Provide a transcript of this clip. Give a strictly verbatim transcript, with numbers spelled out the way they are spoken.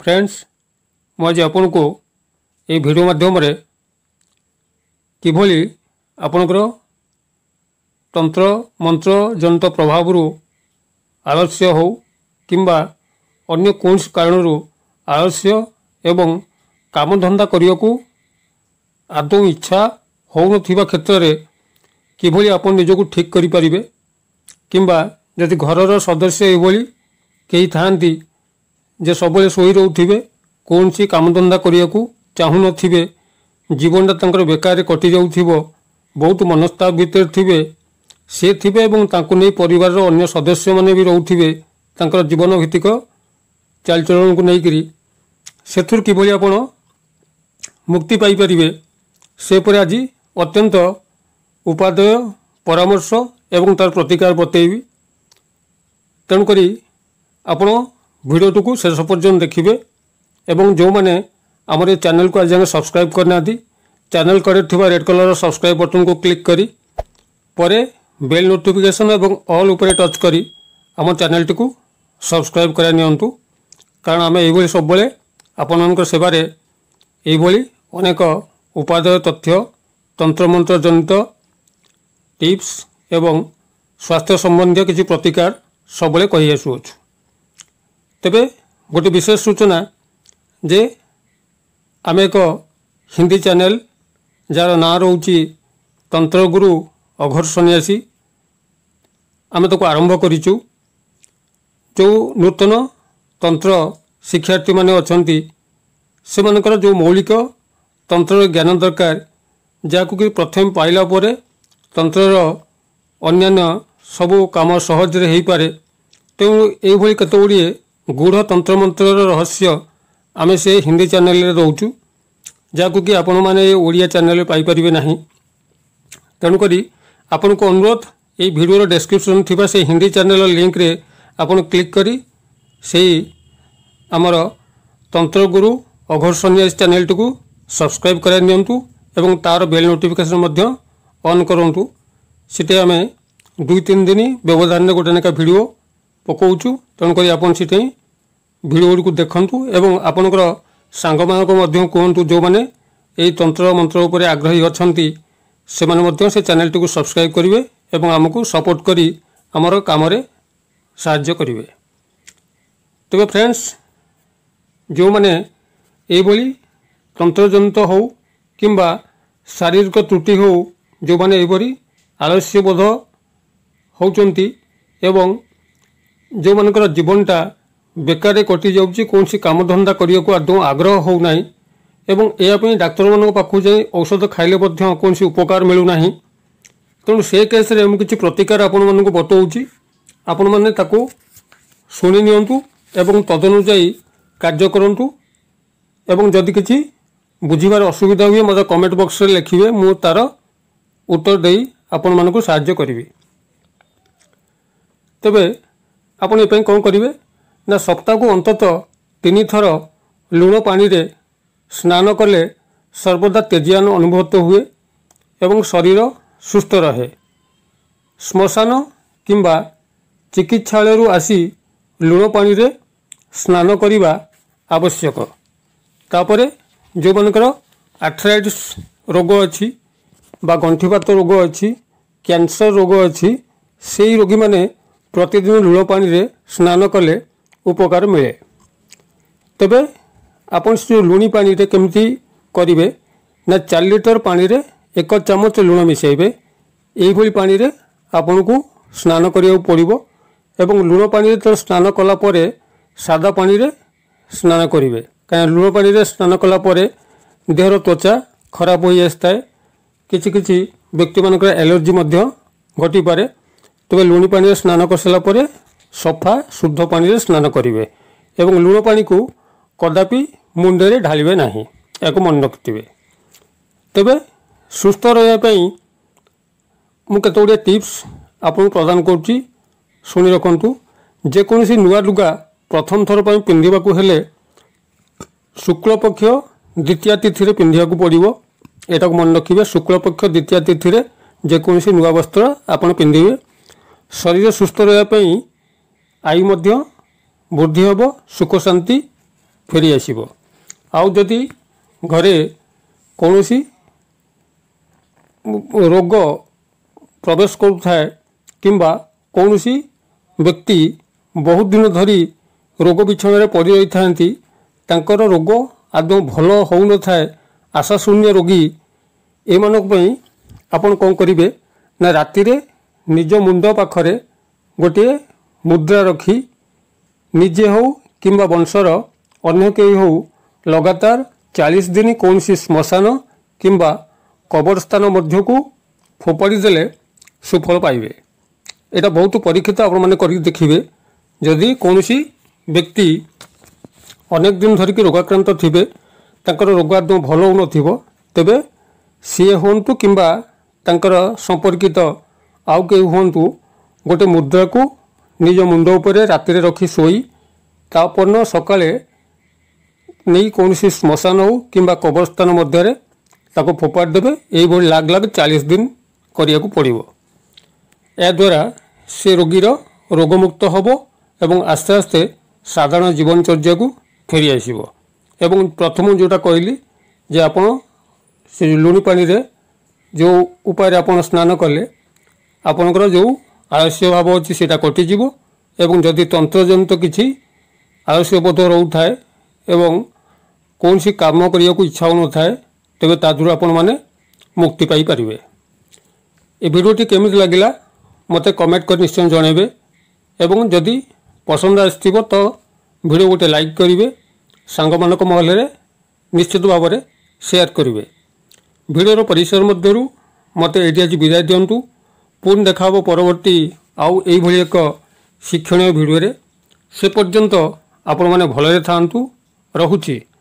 Friends मु आज आपन को ये वीडियो माध्यम रे किभली आपनकर तंत्र मंत्र जनित प्रभाव आलस्य हो किंबा अन्य कौन कारण आलस्य एवं कामधंदा करने को आदौ इच्छा हो नथिबा क्षेत्र रे किभली आपन निजको ठीक करि परिबे किंबा जदि घरर सदस्य एभली कई थांती जे सबले सोई रोथिबे कौन सी कामधंदा करिया को चाहू नथिबे जीवनटा तंकर बेकार कटि जाउथिबो बहुत मनस्ताप भीतर थिबे से थिबे एवं तांको नै परिवार रो अन्य सदस्य माने भी रहउथिबे तांकर जीवन भित्तिक चालचलन को नै करी सेथुर किभली आपण मुक्ति पाई परिबे से पर आज अत्यंत उपादेय परामर्श एवं तार प्रतिकार बतैबी तेणुक आपण वीडियो को शेष पर्यंत देखिए एवं जो मैंने आमर चैनल को आज सब्सक्राइब करना चैनल कड़े थिबा रेड कलर सब्सक्राइब बटन को क्लिक करी परे बेल नोटिफिकेशन एवं ऑल उपरे टच करी आम चैनल टी को सब्सक्राइब करा नियंतु कारण आम ये सब बेले आपण मान सेवारे यही अनेक उपादेय तथ्य तंत्र मंत्र जनित टिप्स एवं स्वास्थ्य संबंधी किसी प्रतिकार सब कही आसुअछु तेबे गोटे विशेष सूचना जे आम एक हिंदी चैनल जार ना रोची तंत्र गुरु अघर सन्यासी आम ताको आरंभ करिचु जो नूतन तंत्र शिक्षार्थी माने अछंती से मानकर जो मौलिक तंत्र ज्ञान दरकार जाकु कि प्रथम पाइला परे तंत्रर अन्यान्य सबु काम सहज रे हेई पारे तेणु एभली केते गुड़िए गूढ़ तंत्र मंत्र रहस्य आम से हिंदी चैनल रे दउचु जाकु कि आपण माने ओडिया चैनल पाई परिबे नाही तेणुक आपण को अनुरोध ये वीडियो डिस्क्रिप्शन थिबा से हिंदी चैनल लिंक रे आपण क्लिक करी से आमर तंत्र गुरु अघर सन्यासी चैनल टी को सब्सक्राइब करा नियंतु एवं तार बेल नोटिफिकेशन मध्य ऑन करंतु सिटे आमे दुई तीन दिन व्यवधान गोटे नेका वीडियो पकाउछु तेणुक आपन सिटे वीडियो को देखंतु एवं आपनकर सांग मानक मध्य कहंतु जो माने एई तंत्र मंत्र उपरे आग्रही अछंती से माने मध्य से चैनल टी को सब्सक्राइब करिवे एवं हमकु सपोर्ट करी हमर काम रे सहाय्य करिवे। तबे फ्रेंड्स जो माने एई बोली तंत्र जनित हो किंबा शारीरिक त्रुटि हो जो माने एई बोली आलस्य बोध होचंती एवं जो मानकर जीवनटा बेकार कटि जाउची कौन सी कामधंदा करिया को आदौ आग्रह हो नाही एवं एयापई डाक्टर मानक पाखु जाई औषध खाइले मध्य कौन सी उपकार मिलु नाही तेणु से केस रे हम किछि प्रतिकार आपण मानक बतौची आपण माने ताको सुनि नियंतु एवं तदनुसायी कार्य करंतु एवं जदि किछि बुझिबार असुविधा हुए मते कमेंट बॉक्स रे लिखिबे मु तार उत्तर देई आपण मानक सहाय्य करिवि। तबे आपण एपई कौन करिवे ना सप्ताह को अंतत तीन थर लुण पानी रे स्नान कले सर्वदा तेजियान अनुभूत हुए एवं शरीर सुस्थ रहे। श्मशान किंबा चिकित्सालय आसी लुण पानी रे स्नान करिबा आवश्यक। तापरे जो मानकर आर्थराइटिस रोग अछि बा गंठीपात रोग अछि कैंसर रोग अछि सेही रोगी माने प्रतिदिन लुण पानी रे स्नान कले उपकार मिले। तबे आपण से लुणी पानी रे केमती करिवे ना चार लिटर पानी रे एक चामच लुण मिसाइबे एही पानी रे आपण को स्नान करिया पड़िबो एवं लुण पानी रे तो स्नान कला परे सादा पानी रे स्नान करिवे कारण लुण पानी रे स्नान कला परे देहर त्वचा खराब होई आस्ताय किछि किछि व्यक्ति मानकर एलर्जी मध्य घटी पारे। तबे लुणी पानी रे स्नान करसला परे सफा शुद्ध पानी रे स्नान करिवे एवं लुण पानी को कदापि मुंडे रे ढालिबे नाही एको मन रखिथिबे। तबे सुस्थ रहया पई मु केतोडे टिप्स आपन प्रदान करछि सुनि रखंतु। जे कोनसी नुआ लुगा प्रथम थर पई पिंधिबा को हेले शुक्ल पक्ष द्वितीय तिथि रे पिंधिबा को पड़िबो एटा को मन रखिबे। शुक्ल पक्ष द्वितीय तिथि रे जे कोनसी नुआ वस्त्र आपन पिंधिबे शरीर सुस्थ रहया पई आयु मध्य वृद्धि होब सुख शांति फेरी आसिबो। आउ जदि घरे कौनसी रोग प्रवेश करुଥାଏ किंबा कौनसी व्यक्ति बहुत दिन धरी रोग बिछण पड़ रही था तांकर रोग आदौ भल हो न थाए आशा शून्य रोगी एमानक पई आपण कौन करेंगे ना राति रे निज मुंड पाखरे गोटे मुद्रा रखी निजे हो किंबा वंशर अन्य कई हो लगातार चालीस दिन कौन सी श्मशान किंबा कबरस्थान मध्य को फोपाड़ी देले सुफल पाइबे। एटा बहुत परीक्षित आपण माने करी देखिबे। जदि कौन सी व्यक्ति अनेक दिन धरिकी रोगाक्रांत थिबे तांकर रोग आदौ भल हो नथिबो तेबे सी होंतु किंबा तांकर संपर्कित आउ के होंतु गोटे मुद्रा को निज मुंड उपरे राति रे रखी सोई तापरन सकाळे नहीं कौन सी श्मशान हो किंबा कबरस्थान मध्य ताको फोपाड़ देबे। एई भली लाग लाग चालीस दिन करिया को पड़िबो। या द्वारा से रोगीर रोगमुक्त होबो एवं आस्ते आस्ते साधारण जीवनचर्या को फेरी आसिबो। एवं प्रथम जोटा कहली जे आपण से लुणी पानी रे जो उपाय आपण स्नान कले आपणकर जो आलस्य भाव अच्छी से कटिଯିव। एवं जदि तंत्रजनित किसी आलस्य बोध रोथाए एवं कौन सी काम करने को इच्छा हो थाए तेबे तादुर आपण माने मुक्ति पाई परिवे। ए वीडियोटी केमिति लागिला मते कमेंट कर निश्चय जणेबे एवं जदि पसंद आसथिबो तो वीडियो गोटे लाइक करिवे सांग मानक महल रे निश्चित भाव में शेयर करिवे। वीडियोर परिसर मध्यरु मते एटी आज विदाय दियंतु। पुन देखा परवर्ती आउ एई भली एक शिक्षणीय वीडियो रे। से पर्यंत आपण माने भलरे थांतु। रहुछि।